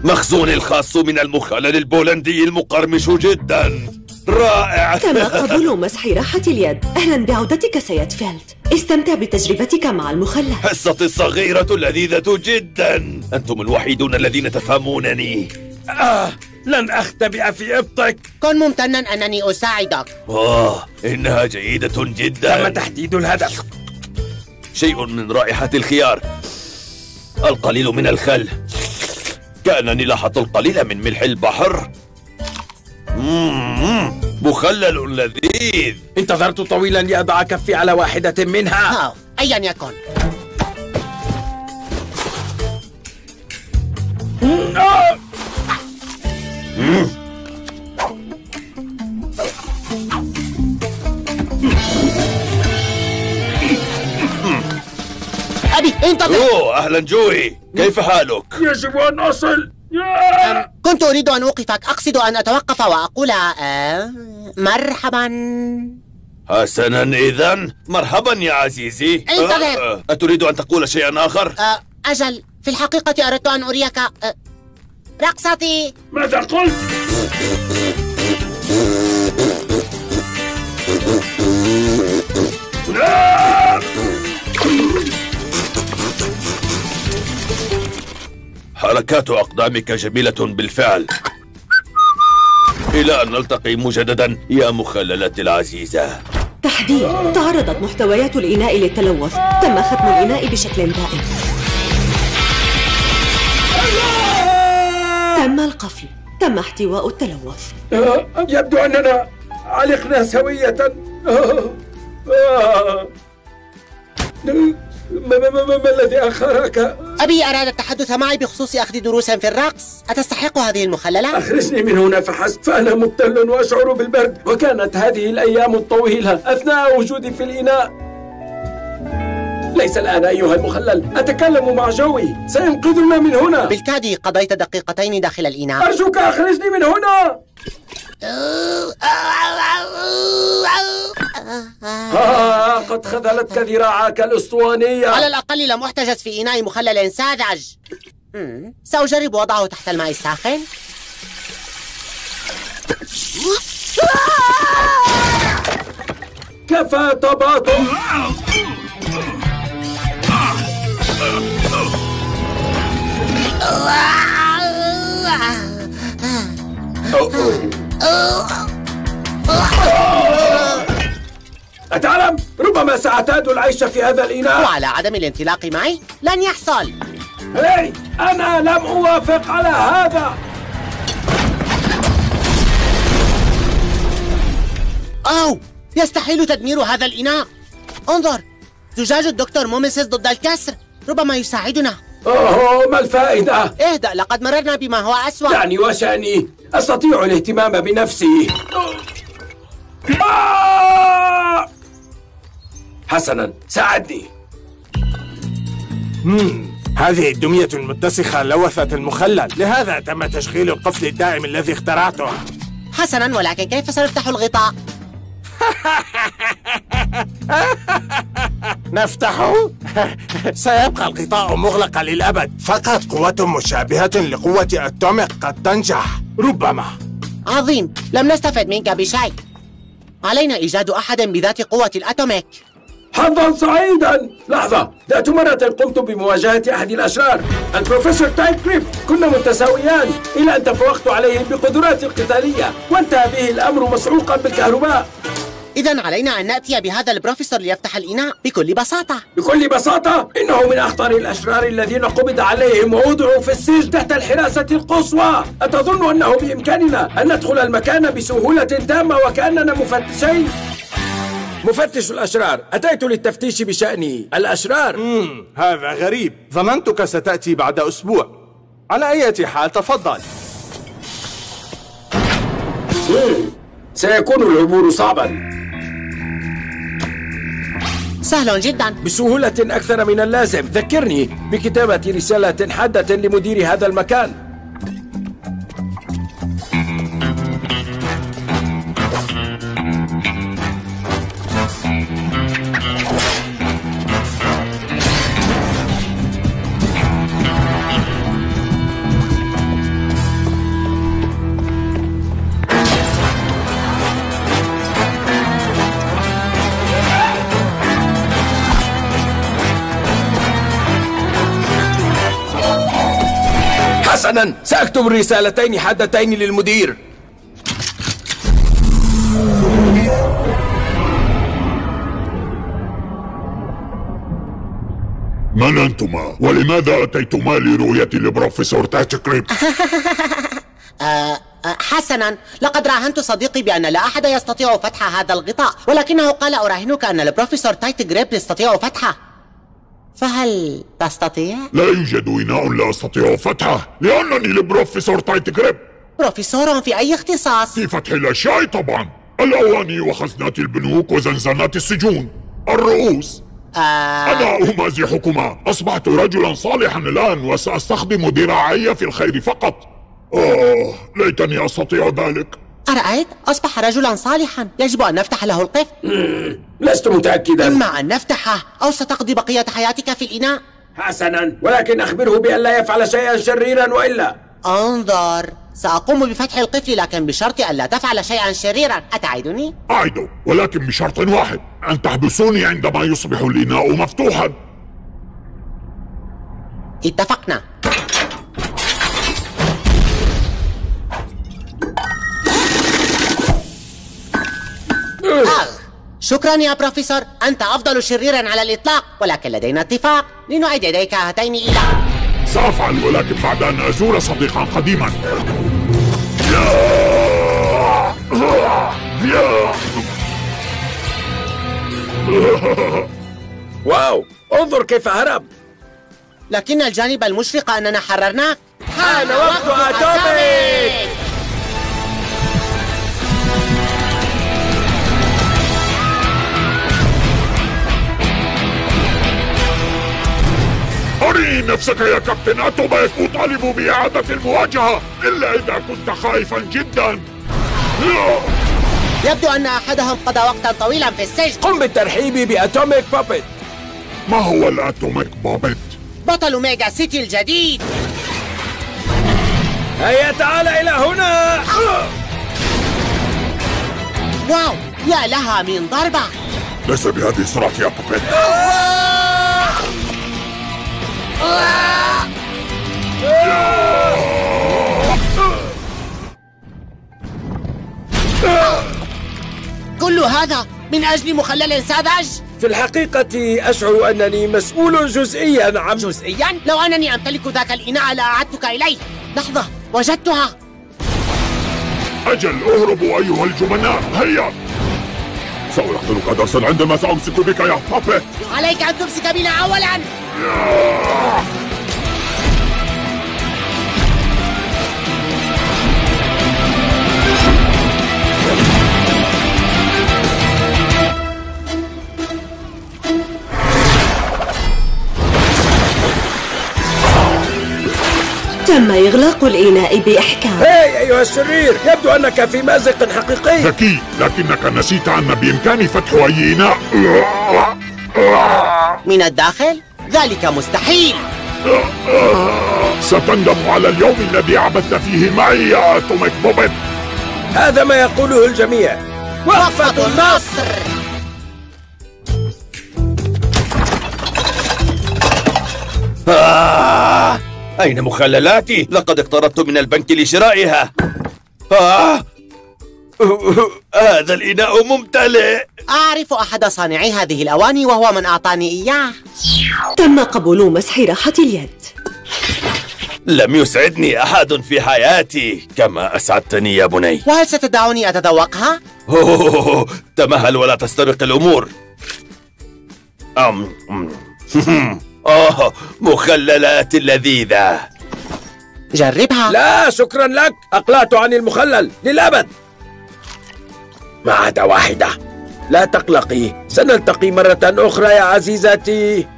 مخزوني الخاص من المخلل البولندي المقرمش جدا. رائع. تم قبول مسح راحة اليد. أهلا بعودتك سيد فيلت. استمتع بتجربتك مع المخلل. حصتي الصغيرة لذيذة جدا. أنتم الوحيدون الذين تفهمونني. لن أختبئ في إبطك. كن ممتنا أنني أساعدك. إنها جيدة جدا. تم تحديد الهدف. شيء من رائحة الخيار، القليل من الخل، كأنني لاحظت القليل من ملح البحر. مخلل لذيذ. انتظرت طويلا لأضع كفي على واحدة منها. أيا يكن. أبي انتظر. أهلا جوي، كيف حالك؟ يجب أن أصل. كنت أريد أن أوقفك، أقصد أن أتوقف وأقول مرحبا. حسنا، إذن مرحبا يا عزيزي. انتظر. أتريد أن تقول شيئا آخر؟ أجل، في الحقيقة أردت أن أريك رقصتي. ماذا قلت؟ حركات أقدامك جميلة بالفعل. إلى أن نلتقي مجددا يا مخللتي العزيزة. تحديد. تعرضت محتويات الإناء للتلوث. تم ختم الإناء بشكل دائم. تم القفل. تم احتواء التلوث. يبدو أننا علقنا سوية. ما الذي أخرك؟ أبي أراد التحدث معي بخصوص أخذ دروس في الرقص. أتستحق هذه المخللة؟ أخرجني من هنا فحسب، فأنا مبتل وأشعر بالبرد، وكانت هذه الأيام الطويلة أثناء وجودي في الإناء. ليس الآن أيها المخلل، أتكلم مع جوي، سينقذنا من هنا. بالكاد قضيت دقيقتين داخل الإناء. أرجوك أخرجني من هنا. قد خذلتك ذراعك الأسطوانية. على الأقل لم أحتجز في إناء مخلل ساذج. سأجرب وضعه تحت الماء الساخن. كفى تباطؤ. أتعلم؟ ربما سأعتاد العيش في هذا الإناء. وعلى عدم الانطلاق معي لن يحصل. هاي، أنا لم أوافق على هذا. أوه، يستحيل تدمير هذا الإناء. انظر، زجاج الدكتور موميسيس ضد الكسر، ربما يساعدنا. ما الفائدة؟ اهدأ، لقد مررنا بما هو أسوأ. دعني وشأني، أستطيع الاهتمام بنفسي. حسنا، ساعدني. هذه الدمية المتسخة لوثت المخلل، لهذا تم تشغيل القفل الدائم الذي اخترعته. حسنا، ولكن كيف سنفتح الغطاء؟ نفتحه؟ سيبقى الغطاء مغلقا للأبد. فقط قوة مشابهة لقوة أتوميك قد تنجح، ربما. عظيم، لم نستفد منك بشيء. علينا إيجاد أحد بذات قوة الأتوميك. حظا سعيدا. لحظة، ذات مرة قمت بمواجهة أحد الأشرار، البروفيسور تايب كريب. كنا متساويان إلى أن تفوقت عليه بقدراتي القتالية، وانتهى به الأمر مسعوقا بالكهرباء. إذن علينا أن نأتي بهذا البروفيسور ليفتح الإناء بكل بساطة. بكل بساطة؟ إنه من أخطر الأشرار الذين قبض عليهم ووضعوا في السجن تحت الحراسة القصوى. أتظن أنه بإمكاننا أن ندخل المكان بسهولة تامة وكأننا مفتشين؟ مفتش الأشرار، أتيت للتفتيش بشأن الأشرار. هذا غريب، ظننتك ستأتي بعد أسبوع. على أي حال تفضل. سيكون العبور صعبا. سهل جدا. بسهولة أكثر من اللازم. ذكرني بكتابة رسالة حادة لمدير هذا المكان. حسناً، سأكتب رسالتين حادتين للمدير. من أنتما؟ ولماذا أتيتما لرؤية البروفيسور تايتجريب؟ حسنا، لقد راهنت صديقي بأن لا أحد يستطيع فتح هذا الغطاء، ولكنه قال أراهنك أن البروفيسور تايتجريب يستطيع فتحه، فهل تستطيع؟ لا يوجد إناء لا أستطيع فتحه لأنني البروفيسور تايتجريب. بروفيسور في أي اختصاص؟ في فتح الأشياء طبعا، الأواني وخزنات البنوك وزنزانات السجون، الرؤوس. أنا أمازحكما، أصبحت رجلا صالحا الآن وسأستخدم ذراعي في الخير فقط. ليتني أستطيع ذلك. أرأيت؟ أصبح رجلا صالحا، يجب أن نفتح له القفل. لست متأكدا. إما أن نفتحه أو ستقضي بقية حياتك في الإناء. حسناً، ولكن أخبره بأن لا يفعل شيئا شريرا وإلا. انظر، سأقوم بفتح القفل لكن بشرط أن لا تفعل شيئا شريرا، أتعدني؟ أعد، ولكن بشرط واحد، أن تحبسوني عندما يصبح الإناء مفتوحا. اتفقنا. شكرا يا بروفيسور، أنت أفضل شرير على الإطلاق، ولكن لدينا اتفاق لنعيد يديك هاتين إلى. سأفعل، ولكن بعد أن أزور صديقا قديما. واو، انظر كيف هرب. لكن الجانب المشرق أننا حررناك. حان وقت أتوميك. أرني نفسك يا كابتن أتوميك، أطالب بإعادة المواجهة إلا إذا كنت خائفا جدا. يبدو أن أحدهم قضى وقتا طويلا في السجن. قم بالترحيب بأتوميك بابيت. ما هو الأتوميك بابيت؟ بطل ميجا سيتي الجديد. هيا تعال إلى هنا. واو، يا لها من ضربة. ليس بهذه السرعة يا بابيت. كل هذا من أجل مخلل ساذج؟ في الحقيقة أشعر أنني مسؤول جزئيا عن جزئيا؟ لو أنني أمتلك ذاك الإناء لأعدتك إليه. لحظة، وجدتها. أجل، اهربوا أيها الجبناء، هيا. سأقتلك درسا عندما سأمسك بك يا بابيت. عليك أن تمسك بنا أولا. تم إغلاق الإناء بإحكام. هاي أيها الشرير، يبدو أنك في مأزق حقيقي. ذكي، لكنك نسيت أن بإمكاني فتح أي إناء. من الداخل؟ ذلك مستحيل. ستندم على اليوم الذي عبثت فيه معي يا أتوميك بوبيت. هذا ما يقوله الجميع. وقفة النصر. أين مخللاتي؟ لقد اقترضت من البنك لشرائها. هذا الإناء ممتلئ. أعرف أحد صانعي هذه الأواني وهو من أعطاني إياه. تم قبول مسح راحة اليد. لم يسعدني أحد في حياتي كما أسعدتني يا بني. وهل ستدعوني أتذوقها؟ تمهل ولا تستبق الأمور. مخللات لذيذة. جربها. لا شكرا لك، أقلعت عن المخلل للأبد ما عدا واحدة. لا تقلقي، سنلتقي مرة أخرى يا عزيزتي.